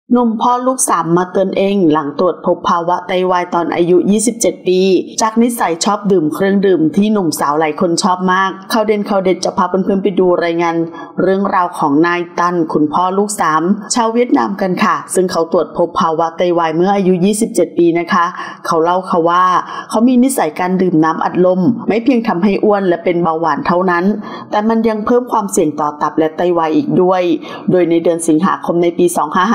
หนุ่มพ่อลูกสามมาเตือนเองหลังตรวจพบภาวะไตวายตอนอายุ 27 ปีจากนิสัยชอบดื่มเครื่องดื่มที่หนุ่มสาวหลายคนชอบมากข่าวเด่นข่าวเด็ดจะพาเพื่อนๆไปดูรายงานเรื่องราวของนายตันคุณพ่อลูกสามชาวเวียดนามกันค่ะซึ่งเขาตรวจพบภาวะไตวายเมื่ออายุ 27 ปีนะคะเขาเล่าค่ะว่าเขามีนิสัยการดื่มน้ำอัดลมไม่เพียงทำให้อ้วนและเป็นเบาหวานเท่านั้นแต่มันยังเพิ่มความเสี่ยงต่อตับและไตวายอีกด้วยโดยในเดือนสิงหาคมในปี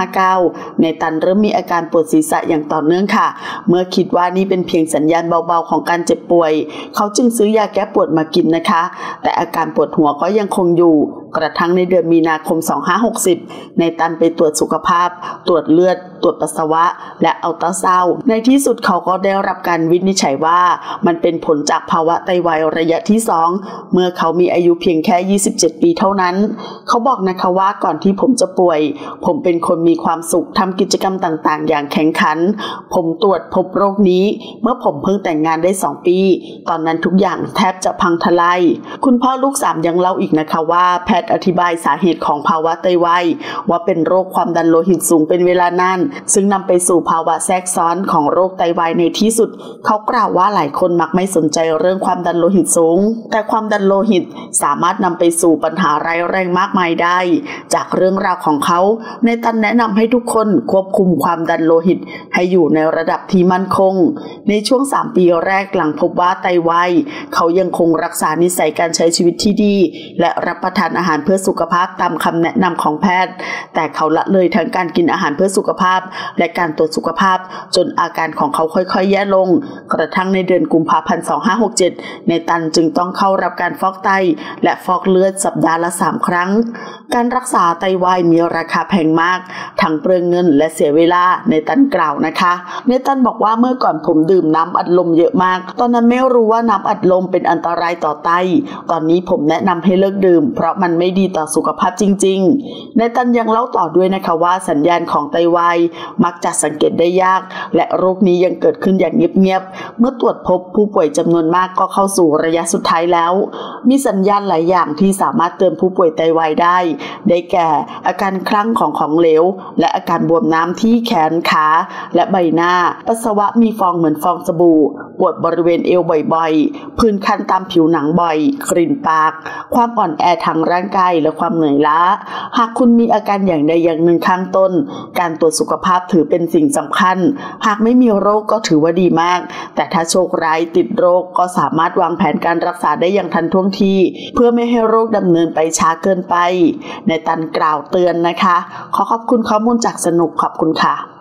2559ในตันเริ่มมีอาการปวดศีรษะอย่างต่อเนื่องค่ะเมื่อคิดว่านี่เป็นเพียงสัญญาณเบาๆของการเจ็บป่วยเขาจึงซื้อยาแก้ปวดมากินนะคะแต่อาการปวดหัวก็ยังคงอยู่กระทั่งในเดือนมีนาคม 2560ในตันไปตรวจสุขภาพตรวจเลือดตรวจปัสสาวะและอัลตราซาวด์ในที่สุดเขาก็ได้รับการวินิจฉัยว่ามันเป็นผลจากภาวะไตวายระยะที่ 2เมื่อเขามีอายุเพียงแค่27 ปีเท่านั้นเขาบอกนะคะว่าก่อนที่ผมจะป่วยผมเป็นคนมีความสุขทำกิจกรรมต่างๆอย่างแข็งขันผมตรวจพบโรคนี้เมื่อผมเพิ่งแต่งงานได้2 ปีตอนนั้นทุกอย่างแทบจะพังทลายคุณพ่อลูกสามยังเล่าอีกนะคะว่าแพทย์อธิบายสาเหตุของภาวะไตวายว่าเป็นโรคความดันโลหิตสูงเป็นเวลานานซึ่งนำไปสู่ภาวะแทรกซ้อนของโรคไตวายในที่สุดเขากล่าวว่าหลายคนมักไม่สนใจเรื่องความดันโลหิตสูงแต่ความดันโลหิตสามารถนำไปสู่ปัญหาร้ายแรงมากมายได้จากเรื่องราวของเขาในตันแนะนำให้ทุกคนควบคุมความดันโลหิตให้อยู่ในระดับที่มั่นคงในช่วง3 ปีแรกหลังพบว่าไตวายเขายังคงรักษานิสัยการใช้ชีวิตที่ดีและรับประทานอาหารเพื่อสุขภาพตามคำแนะนำของแพทย์แต่เขาละเลยทั้งการกินอาหารเพื่อสุขภาพและการตรวจสุขภาพจนอาการของเขาค่อยๆแย่ลงกระทั่งในเดือนกุมภาพันธ์ 2567ในตันจึงต้องเข้ารับการฟอกไตและฟอกเลือดสัปดาห์ละ3 ครั้งการรักษาไตวายมีราคาแพงมากทั้งเปลืองเงินและเสียเวลาในตันกล่าวนะคะในตันบอกว่าเมื่อก่อนผมดื่มน้ำอัดลมเยอะมากตอนนั้นไม่รู้ว่าน้ำอัดลมเป็นอันตรายต่อไตตอนนี้ผมแนะนำให้เลิกดื่มเพราะมันไม่ดีต่อสุขภาพจริงๆในตันยังเล่าต่อด้วยนะคะว่าสัญญาณของไตวายมักจะสังเกตได้ยากและโรคนี้ยังเกิดขึ้นอย่างเงียบๆเมื่อตรวจพบผู้ป่วยจำนวนมากก็เข้าสู่ระยะสุดท้ายแล้วมีสัญญาณหลายอย่างที่สามารถเตือนผู้ป่วยไตวายได้แก่อาการคลั่งของเหลวและอาการบวมน้ำที่แขนขาและใบหน้าปัสสาวะมีฟองเหมือนฟองสบู่ปวดบริเวณเอวบ่อยๆผื่นคันตามผิวหนังบ่อยกลิ่นปากความอ่อนแอทางร่างกายและความเหนื่อยล้าหากคุณมีอาการอย่างใดอย่างหนึ่งข้างต้นการตรวจสุขภาพถือเป็นสิ่งสำคัญหากไม่มีโรคก็ถือว่าดีมากแต่ถ้าโชคร้ายติดโรคก็สามารถวางแผนการรักษาได้อย่างทันท่วงทีเพื่อไม่ให้โรคดำเนินไปช้าเกินไปในตันกล่าวเตือนนะคะขอบคุณข้อมูลจากสนุกขอบคุณค่ะ